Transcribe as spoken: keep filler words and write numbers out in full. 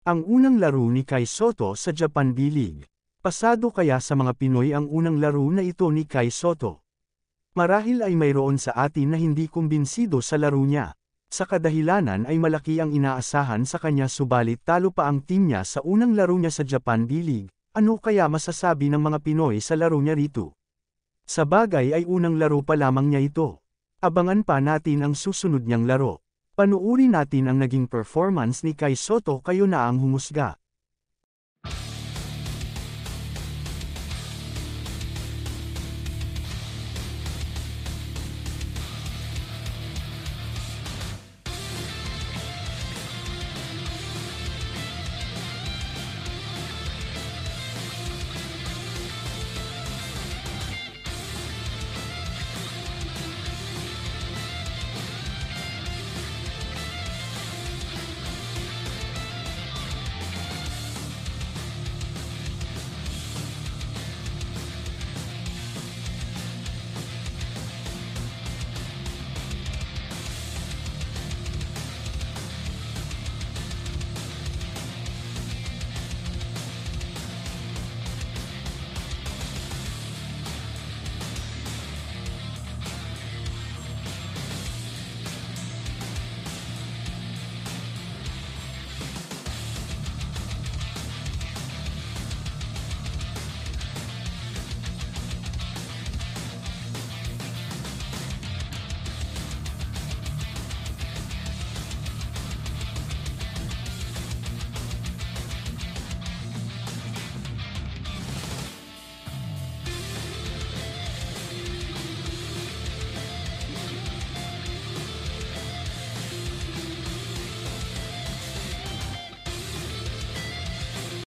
Ang unang laro ni Kai Sotto sa Japan D-League. Pasado kaya sa mga Pinoy ang unang laro na ito ni Kai Sotto? Marahil ay mayroon sa atin na hindi kumbinsido sa laro niya. Sa kadahilanan ay malaki ang inaasahan sa kanya subalit talo pa ang team niya sa unang laro niya sa Japan D-League. Ano kaya masasabi ng mga Pinoy sa laro niya rito? Sa bagay ay unang laro pa lamang niya ito. Abangan pa natin ang susunod niyang laro. Panuuri natin ang naging performance ni Kai Sotto, kayo na ang humusga.